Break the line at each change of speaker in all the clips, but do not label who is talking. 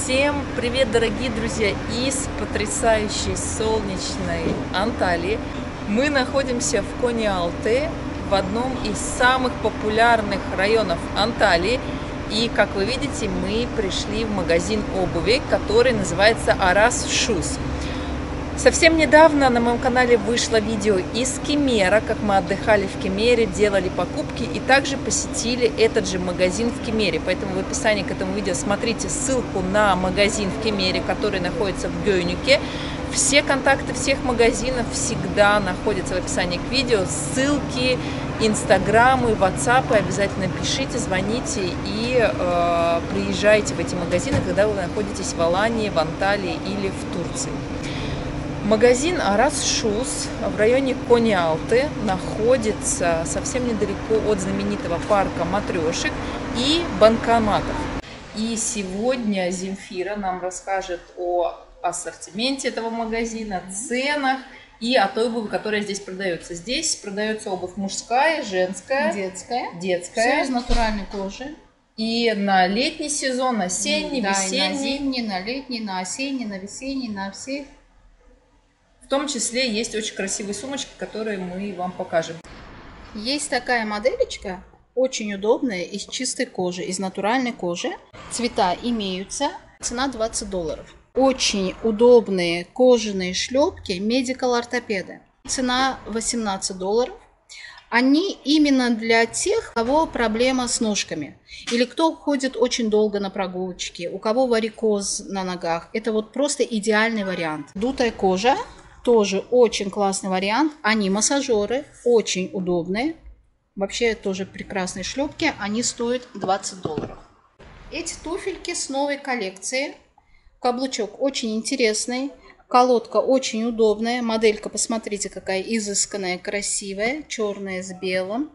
Всем привет, дорогие друзья, из потрясающей солнечной Анталии. Мы находимся в Кони-Алте, в одном из самых популярных районов Анталии. И, как вы видите, мы пришли в магазин обуви, который называется Aras Shoes. Совсем недавно на моем канале вышло видео из Кемера, как мы отдыхали в Кемере, делали покупки и также посетили этот же магазин в Кемере. Поэтому в описании к этому видео смотрите ссылку на магазин в Кемере, который находится в Гёйнюке. Все контакты всех магазинов всегда находятся в описании к видео. Ссылки, инстаграмы, ватсапы обязательно пишите, звоните и приезжайте в эти магазины, когда вы находитесь в Алании, в Анталии или в Турции. Магазин Aras Shoes в районе Кони-Алте находится совсем недалеко от знаменитого парка матрешек и банкоматов. И сегодня Земфира нам расскажет о ассортименте этого магазина, ценах и о той обуви, которая здесь продается. Здесь продается обувь мужская, женская, детская.
Все из натуральной кожи.
И на летний сезон, осенний, весенний.
На зимний, на летний, на осенний, на весенний, на все.
В том числе есть очень красивые сумочки, которые мы вам покажем.
Есть такая моделечка, очень удобная, из чистой кожи, из натуральной кожи. Цвета имеются, цена $20. Очень удобные кожаные шлепки Medical Orthoped. Цена $18. Они именно для тех, у кого проблема с ножками. Или кто ходит очень долго на прогулочки, у кого варикоз на ногах. Это вот просто идеальный вариант. Дутая кожа. Тоже очень классный вариант. Они массажеры, очень удобные. Вообще тоже прекрасные шлепки. Они стоят $20. Эти туфельки с новой коллекции. Каблучок очень интересный. Колодка очень удобная. Моделька, посмотрите, какая изысканная, красивая. Черная с белым.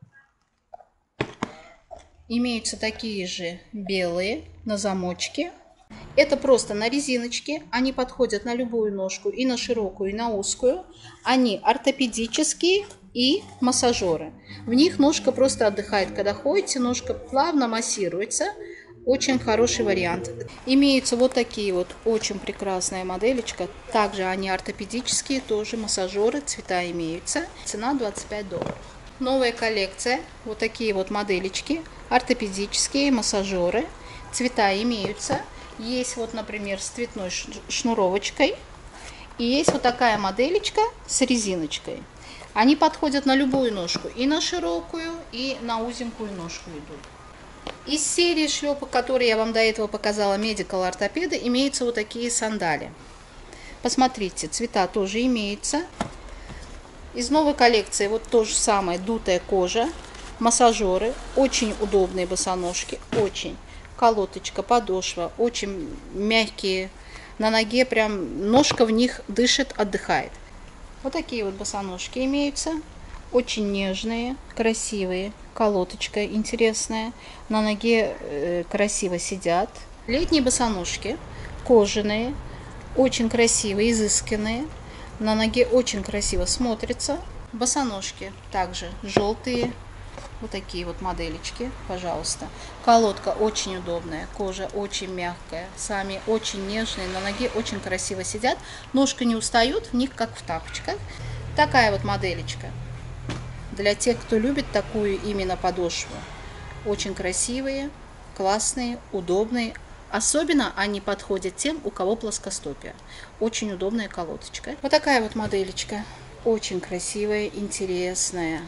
Имеются такие же белые на замочке. Это просто на резиночке, они подходят на любую ножку, и на широкую, и на узкую. Они ортопедические и массажеры. В них ножка просто отдыхает, когда ходите, ножка плавно массируется. Очень хороший вариант. Имеются вот такие вот очень прекрасная моделечка. Также они ортопедические, тоже массажеры, цвета имеются. Цена $25. Новая коллекция, вот такие вот моделечки, ортопедические, массажеры, цвета имеются. Есть вот, например, с цветной шнуровочкой. И есть вот такая моделечка с резиночкой. Они подходят на любую ножку. И на широкую, и на узенькую ножку идут. Из серии шлепок, которые я вам до этого показала, Medical Orthoped, имеются вот такие сандали. Посмотрите, цвета тоже имеются. Из новой коллекции вот то же самое, дутая кожа, массажеры. Очень удобные босоножки, очень. Колоточка, подошва, очень мягкие, на ноге прям ножка в них дышит, отдыхает. Вот такие вот босоножки имеются, очень нежные, красивые, колоточка интересная, на ноге красиво сидят. Летние босоножки, кожаные, очень красивые, изысканные, на ноге очень красиво смотрятся. Босоножки также желтые. Вот такие вот моделечки, пожалуйста. Колодка очень удобная, кожа очень мягкая, сами очень нежные, на ноге очень красиво сидят. Ножка не устают, в них как в тапочках. Такая вот моделечка. Для тех, кто любит такую именно подошву. Очень красивые, классные, удобные. Особенно они подходят тем, у кого плоскостопие. Очень удобная колодочка. Вот такая вот моделечка. Очень красивая, интересная.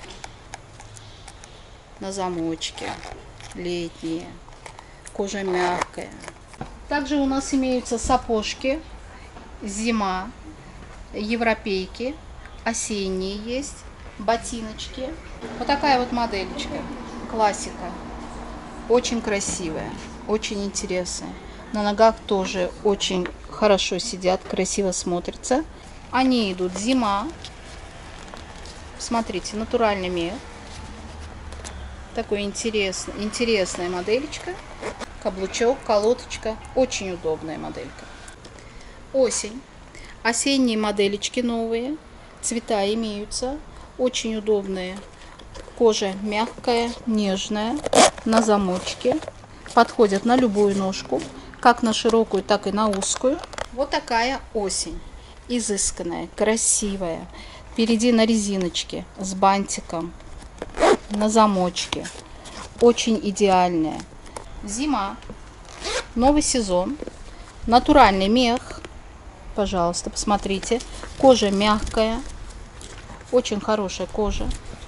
На замочке, летние, кожа мягкая. Также у нас имеются сапожки, зима, европейки, осенние есть, ботиночки. Вот такая вот моделечка, классика, очень красивая, очень интересная. На ногах тоже очень хорошо сидят, красиво смотрятся. Они идут зима, смотрите, натуральный мех. Такой интересная моделечка. Каблучок, колоточка. Очень удобная моделька. Осень. Осенние моделечки новые. Цвета имеются. Очень удобные. Кожа мягкая, нежная. На замочке. Подходят на любую ножку. как на широкую, так и на узкую. Вот такая осень. Изысканная, красивая. Впереди на резиночке, с бантиком, на замочке. Очень идеальная. Зима, новый сезон, натуральный мех. Пожалуйста, посмотрите. Кожа мягкая, очень хорошая кожа.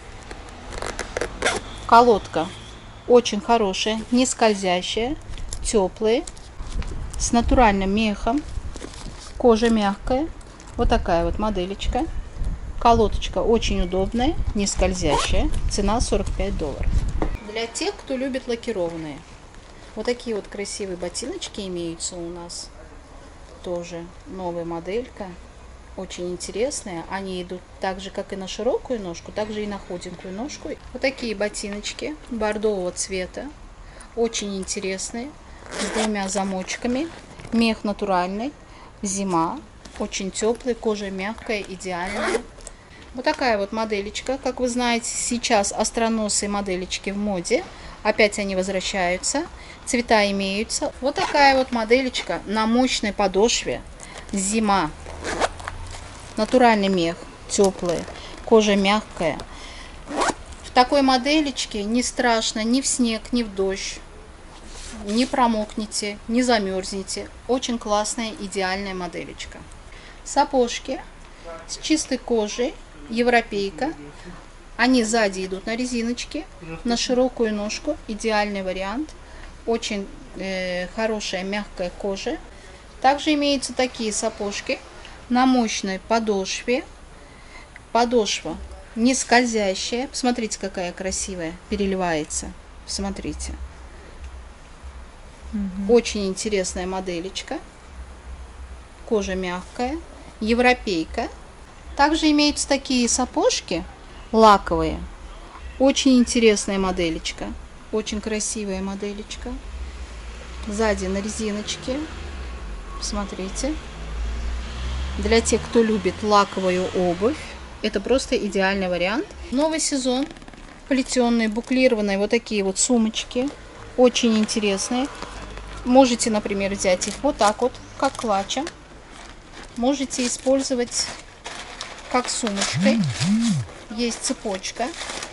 Колодка очень хорошая, не скользящая, теплые, с натуральным мехом. Кожа мягкая. Вот такая вот моделечка. Колодочка очень удобная, не скользящая. Цена $45. Для тех, кто любит лакированные. Вот такие вот красивые ботиночки имеются у нас. Тоже новая моделька. Очень интересные. Они идут так же, как и на широкую ножку, так же и на худенькую ножку. Вот такие ботиночки бордового цвета. Очень интересные. С двумя замочками. Мех натуральный. Зима. Очень теплый. Кожа мягкая, идеальная. Вот такая вот моделечка. Как вы знаете, сейчас остроносые моделечки в моде. Опять они возвращаются. Цвета имеются. Вот такая вот моделечка на мощной подошве. Зима. Натуральный мех, теплый, кожа мягкая. В такой моделечке не страшно ни в снег, ни в дождь. Не промокнете, не замерзнете. Очень классная, идеальная моделечка. Сапожки с чистой кожей, европейка. Они сзади идут на резиночке, на широкую ножку. Идеальный вариант. Очень хорошая, мягкая кожа. Также имеются такие сапожки на мощной подошве. Подошва не скользящая. Посмотрите, какая красивая. Переливается. Смотрите. Очень интересная моделечка. Кожа мягкая. Европейка. Также имеются такие сапожки лаковые. Очень интересная моделечка. Очень красивая моделечка. Сзади на резиночке. Смотрите. Для тех, кто любит лаковую обувь, это просто идеальный вариант. Новый сезон. Плетеные, буклированные вот такие вот сумочки. Очень интересные. Можете, например, взять их вот так вот, как клатчем. Можете использовать как сумочкой. Есть цепочка.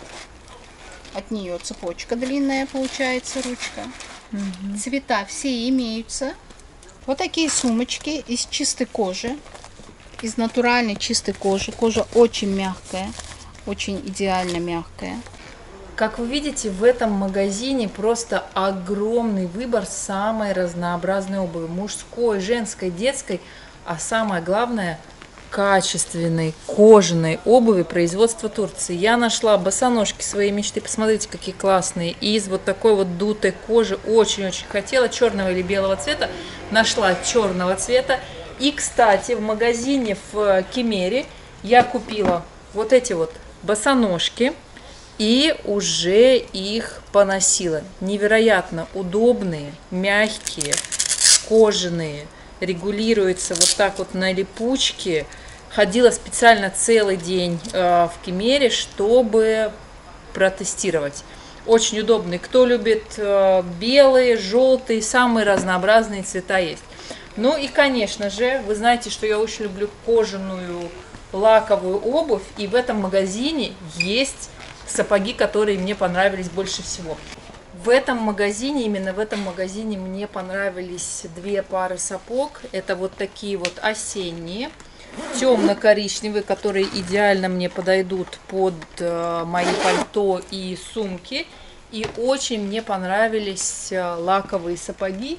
От нее цепочка длинная получается, ручка. Цвета все имеются. Вот такие сумочки из чистой кожи. Из натуральной чистой кожи. Кожа очень мягкая. Очень идеально мягкая.
Как вы видите, в этом магазине просто огромный выбор самой разнообразной обуви. Мужской, женской, детской. А самое главное, качественной кожаной обуви производства Турции. Я нашла босоножки своей мечты. Посмотрите, какие классные. Из вот такой вот дутой кожи. Очень-очень хотела черного или белого цвета. Нашла черного цвета. И, кстати, в магазине в Кемере я купила вот эти вот босоножки и уже их поносила. Невероятно удобные, мягкие, кожаные, регулируются вот так вот на липучке. Ходила специально целый день в Кемере, чтобы протестировать. Очень удобные. Кто любит белые, желтые, самые разнообразные цвета есть. Ну и, конечно же, вы знаете, что я очень люблю кожаную лаковую обувь. И в этом магазине есть сапоги, которые мне понравились больше всего. В этом магазине, именно в этом магазине мне понравились две пары сапог. Это вот такие вот осенние, темно-коричневые, которые идеально мне подойдут под мои пальто и сумки. И очень мне понравились лаковые сапоги,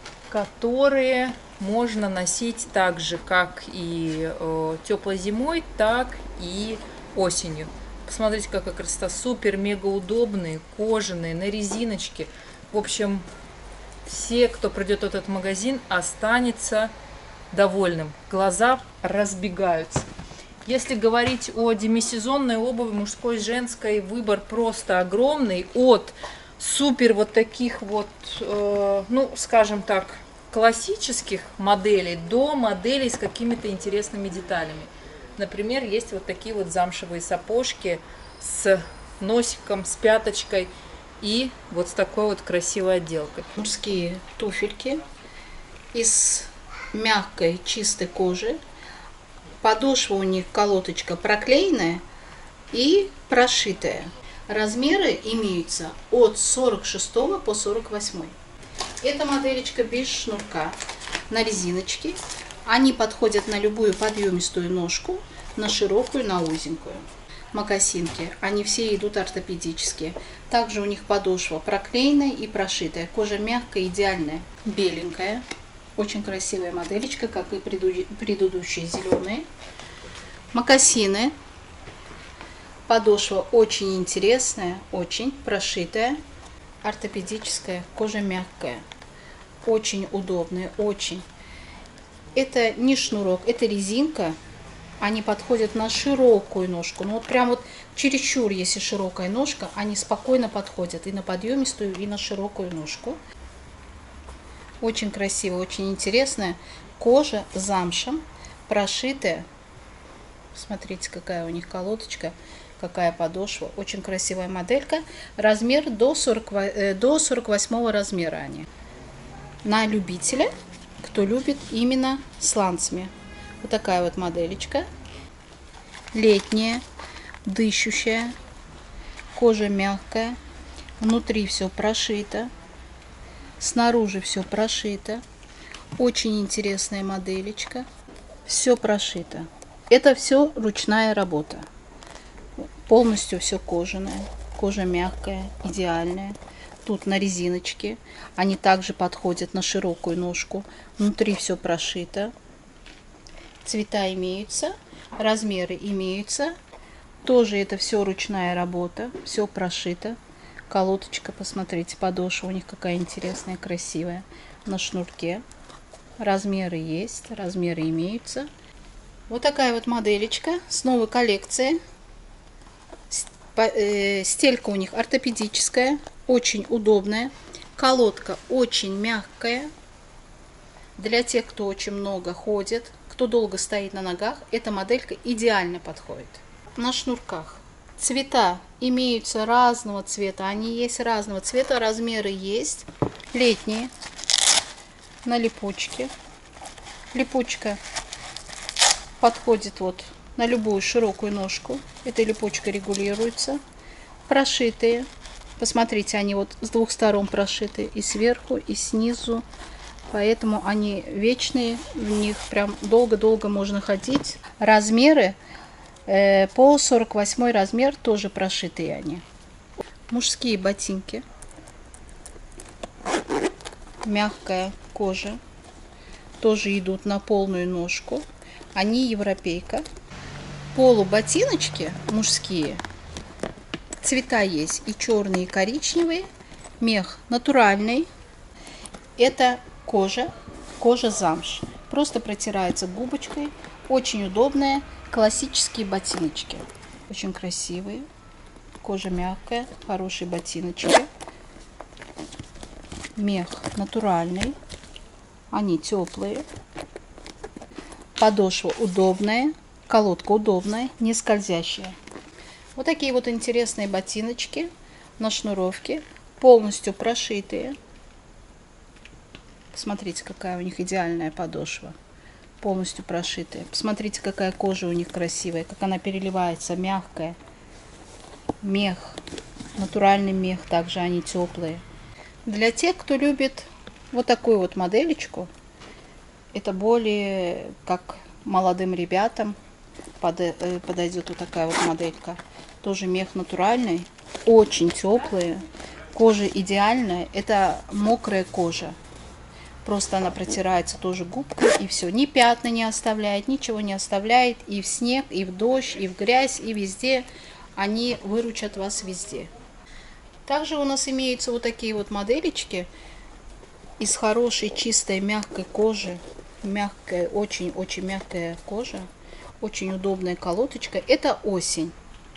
которые можно носить так же, как и теплой зимой, так и осенью. Посмотрите, какая красота. Супер, мега удобные, кожаные, на резиночке. В общем, все, кто придет в этот магазин, останется довольным. Глаза разбегаются. Если говорить о демисезонной обуви, мужской, женской, выбор просто огромный. От супер вот таких вот, ну, скажем так, классических моделей до моделей с какими-то интересными деталями. Например, есть вот такие вот замшевые сапожки с носиком, с пяточкой и вот с такой вот красивой отделкой.
Мужские туфельки из мягкой чистой кожи. Подошва у них колоточка проклеенная и прошитая. Размеры имеются от 46 по 48. Эта моделечка без шнурка, на резиночке. Они подходят на любую подъемистую ножку, на широкую, на узенькую. Мокасинки, они все идут ортопедические. Также у них подошва проклеенная и прошитая. Кожа мягкая, идеальная, беленькая. Очень красивая моделечка, как и предыдущие зеленые. Мокасины. Подошва очень интересная, очень прошитая. Ортопедическая, кожа мягкая. Очень удобная, очень. Это не шнурок, это резинка. Они подходят на широкую ножку. Ну вот прям вот чересчур, если широкая ножка, они спокойно подходят и на подъемистую, и на широкую ножку. Очень красиво, очень интересная. Кожа замшем, прошитая. Смотрите, какая у них колодочка, какая подошва. Очень красивая моделька. Размер до 48 размера они. На любителя, кто любит именно сланцами. Вот такая вот моделечка. Летняя, дышущая, кожа мягкая, внутри все прошито, снаружи все прошито. Очень интересная моделечка. Все прошито. Это все ручная работа. Полностью все кожаное. Кожа мягкая, идеальная. Тут на резиночке. Они также подходят на широкую ножку. Внутри все прошито. Цвета имеются, размеры имеются. Тоже это все ручная работа, все прошито. Колоточка, посмотрите, подошва у них какая интересная, красивая. На шнурке. Размеры есть, размеры имеются. Вот такая вот моделечка с новой коллекции. Стелька у них ортопедическая, очень удобная. Колодка очень мягкая. Для тех, кто очень много ходит, кто долго стоит на ногах, эта моделька идеально подходит. На шнурках цвета имеются разного цвета, они есть разного цвета, размеры есть. Летние, на липучке. Липучка подходит вот на любую широкую ножку. Эта липучка регулируется. Прошитые, посмотрите, они вот с двух сторон прошиты, и сверху, и снизу. Поэтому они вечные, в них прям долго-долго можно ходить. Размеры по 48 размер тоже прошитые они. Мужские ботинки. Мягкая кожа. Тоже идут на полную ножку. Они европейка. Полуботиночки мужские. Цвета есть и черные, и коричневые. Мех натуральный. Это кожа замш. Просто протирается губочкой. Очень удобная. Классические ботиночки. Очень красивые. Кожа мягкая. Хорошие ботиночки. Мех натуральный. Они теплые. Подошва удобная. Колодка удобная. Не скользящая. Вот такие вот интересные ботиночки на шнуровке. Полностью прошитые. Посмотрите, какая у них идеальная подошва. Полностью прошитая. Посмотрите, какая кожа у них красивая. Как она переливается. Мягкая. Мех. Натуральный мех. Также они теплые. Для тех, кто любит вот такую вот моделечку. Это более как молодым ребятам подойдет вот такая вот моделька. Тоже мех натуральный. Очень теплые. Кожа идеальная. Это мокрая кожа. Просто она протирается тоже губкой, и все. Ни пятна не оставляет, ничего не оставляет. И в снег, и в дождь, и в грязь, и везде. Они выручат вас везде. Также у нас имеются вот такие вот моделечки из хорошей, чистой, мягкой кожи. Мягкая, очень-очень мягкая кожа. Очень удобная колоточка. Это осень.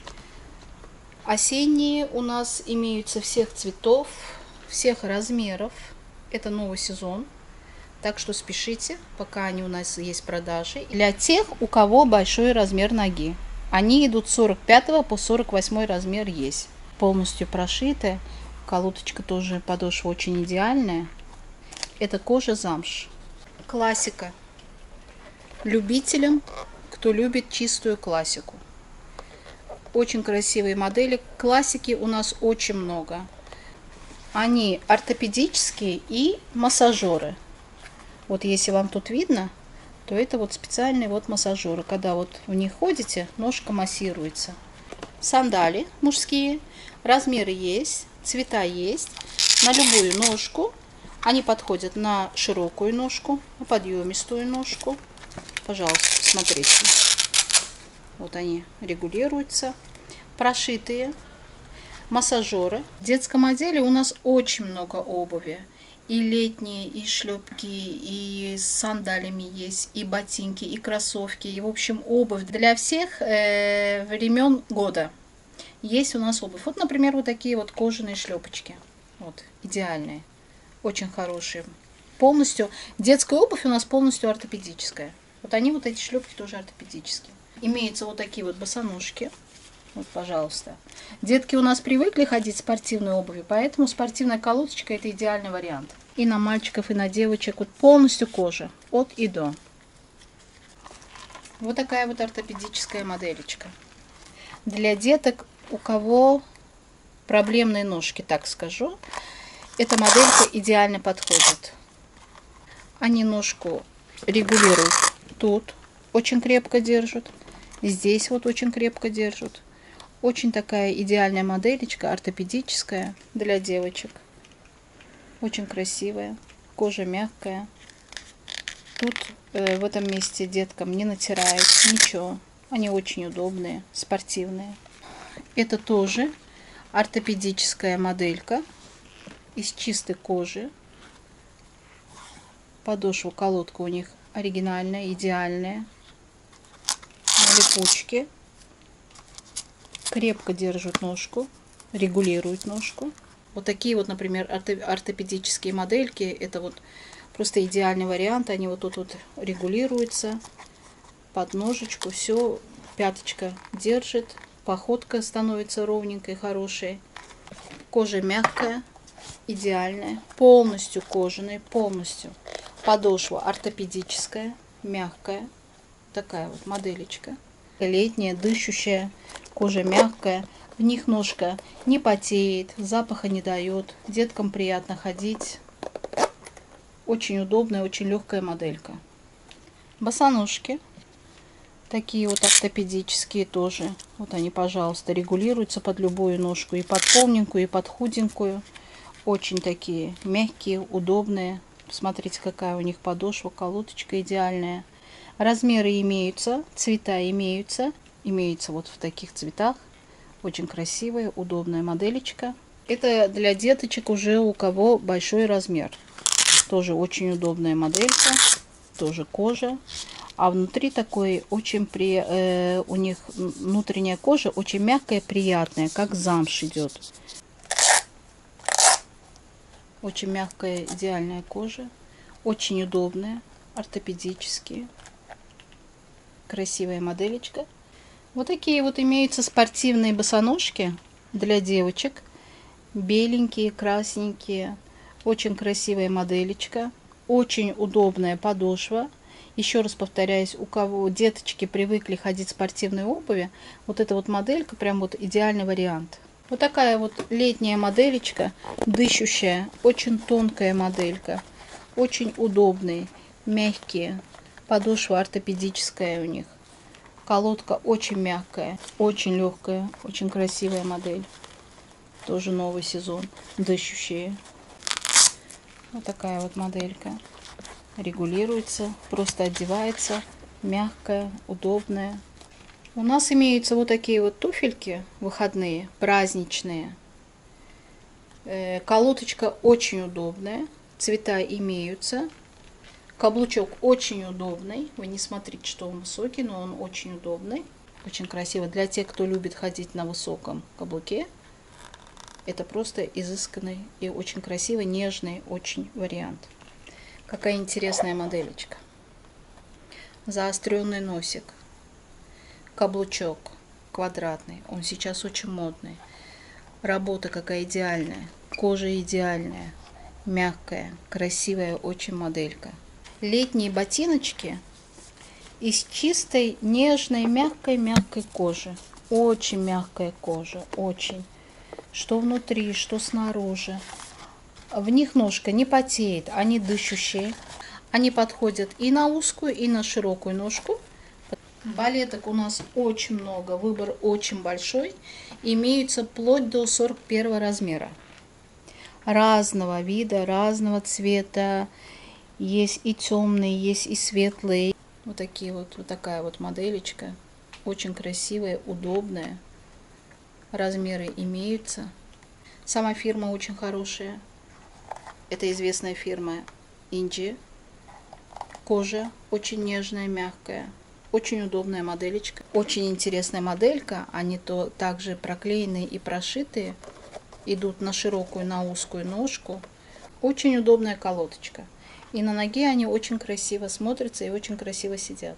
Осенние у нас имеются всех цветов, всех размеров. Это новый сезон. Так что спешите, пока они у нас есть в продаже. Для тех, у кого большой размер ноги. Они идут с 45 по 48 размер есть. Полностью прошитая. Колоточка тоже, подошва очень идеальная. Это кожа замш. классика. Любителям, кто любит чистую классику. Очень красивые модели. Классики у нас очень много. Они ортопедические и массажеры. Вот если вам тут видно, то это вот специальные вот массажеры. Когда вот в них ходите, ножка массируется. Сандали мужские. Размеры есть, цвета есть. На любую ножку. Они подходят на широкую ножку, на подъемистую ножку. Пожалуйста, посмотрите. Вот они регулируются. Прошитые массажеры. В детском отделе у нас очень много обуви. И летние, и шлепки, и с сандалями есть, и ботинки, и кроссовки. И, в общем, обувь для всех времен года. Есть у нас обувь. Вот, например, вот такие вот кожаные шлепочки. Вот, идеальные. Очень хорошие. Полностью. Детская обувь у нас полностью ортопедическая. Вот они, вот эти шлепки тоже ортопедические. Имеются вот такие вот босоножки. Вот, пожалуйста. Детки у нас привыкли ходить в спортивной обуви, поэтому спортивная колодочка — это идеальный вариант. И на мальчиков, и на девочек. Вот полностью кожа. От и до. Вот такая вот ортопедическая моделечка. Для деток, у кого проблемные ножки, так скажу, эта моделька идеально подходит. Они ножку регулируют тут, очень крепко держат. Здесь вот очень крепко держат. Очень такая идеальная моделечка, ортопедическая для девочек. Очень красивая, кожа мягкая. Тут в этом месте деткам не натирает ничего. Они очень удобные, спортивные. Это тоже ортопедическая моделька из чистой кожи. Подошва, колодка у них оригинальная, идеальная. На липучке. Крепко держат ножку, регулируют ножку. Вот такие вот, например, ортопедические модельки. Это вот просто идеальный вариант. Они вот тут вот регулируются под ножечку. Все, пяточка держит. Походка становится ровненькой, хорошей. Кожа мягкая, идеальная. Полностью кожаная, полностью. Подошва ортопедическая, мягкая. Такая вот моделечка. Летняя, дышащая, кожа мягкая. В них ножка не потеет, запаха не дает. Деткам приятно ходить. Очень удобная, очень легкая моделька. Босоножки. Такие вот ортопедические тоже. Вот они, пожалуйста, регулируются под любую ножку. И под полненькую, и под худенькую. Очень такие мягкие, удобные. Посмотрите, какая у них подошва, колодочка идеальная. Размеры имеются, цвета имеются. Имеются вот в таких цветах. Очень красивая, удобная моделечка. Это для деточек уже у кого большой размер. Тоже очень удобная моделька. Тоже кожа. А внутри такой очень у них внутренняя кожа очень мягкая, приятная, как замш идет. Очень мягкая, идеальная кожа. Очень удобная, ортопедические. Красивая моделечка. Вот такие вот имеются спортивные босоножки для девочек. Беленькие, красненькие. Очень красивая моделечка. Очень удобная подошва. Еще раз повторяюсь, у кого деточки привыкли ходить в спортивной обуви, вот эта вот моделька прям вот идеальный вариант. Вот такая вот летняя моделечка, дышащая, очень тонкая моделька. Очень удобные, мягкие. Подошва ортопедическая у них. Колодка очень мягкая, очень легкая, очень красивая модель. Тоже новый сезон. Дышащие. Вот такая вот моделька. Регулируется, просто одевается. Мягкая, удобная. У нас имеются вот такие вот туфельки выходные, праздничные. Колодочка очень удобная. Цвета имеются. Каблучок очень удобный. Вы не смотрите, что он высокий, но он очень удобный. Очень красиво. Для тех, кто любит ходить на высоком каблуке. Это просто изысканный и очень красивый, нежный очень вариант. Какая интересная моделечка. Заостренный носик. Каблучок квадратный. Он сейчас очень модный. Работа какая идеальная. Кожа идеальная. Мягкая, красивая очень моделька. летние ботиночки из чистой, нежной, мягкой кожи. Очень мягкая кожа, очень. Что внутри, что снаружи. В них ножка не потеет, они дышащие. Они подходят и на узкую, и на широкую ножку. Балеток у нас очень много, выбор очень большой. Имеются вплоть до 41 размера. Разного вида, разного цвета. Есть и темные, есть и светлые. Вот такие вот такая вот моделечка. Очень красивая, удобная. Размеры имеются. Сама фирма очень хорошая. Это известная фирма Инди. Кожа очень нежная, мягкая. Очень удобная моделечка. Очень интересная моделька. Они также проклеенные и прошитые. Идут на широкую, на узкую ножку. Очень удобная колодочка. И на ноге они очень красиво смотрятся и очень красиво сидят.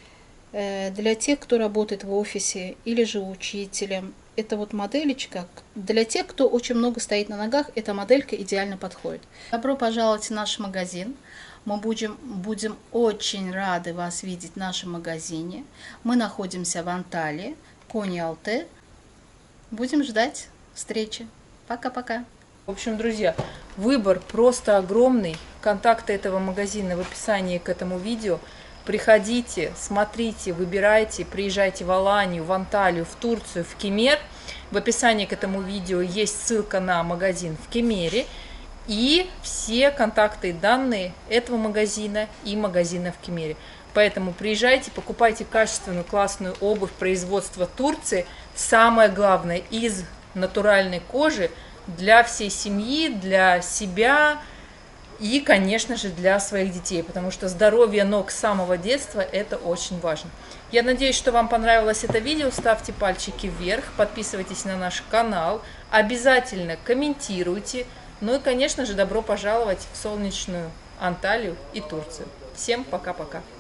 Для тех, кто работает в офисе или же учителем, это вот моделечка. Для тех, кто очень много стоит на ногах, эта моделька идеально подходит. Добро пожаловать в наш магазин. Мы будем очень рады вас видеть в нашем магазине. Мы находимся в Анталии, Кони-Алте. Будем ждать встречи. Пока-пока.
В общем, друзья, выбор просто огромный. Контакты этого магазина в описании к этому видео. Приходите, смотрите, выбирайте, приезжайте в Аланию, в Анталию, в Турцию, в Кемер. В описании к этому видео есть ссылка на магазин в Кемере. И все контакты и данные этого магазина и магазина в Кемере. Поэтому приезжайте, покупайте качественную, классную обувь производства Турции. Самое главное, из натуральной кожи для всей семьи, для себя и, конечно же, для своих детей. Потому что здоровье ног с самого детства – это очень важно. Я надеюсь, что вам понравилось это видео. Ставьте пальчики вверх, подписывайтесь на наш канал, обязательно комментируйте. Ну и, конечно же, добро пожаловать в солнечную Анталию и Турцию. Всем пока-пока!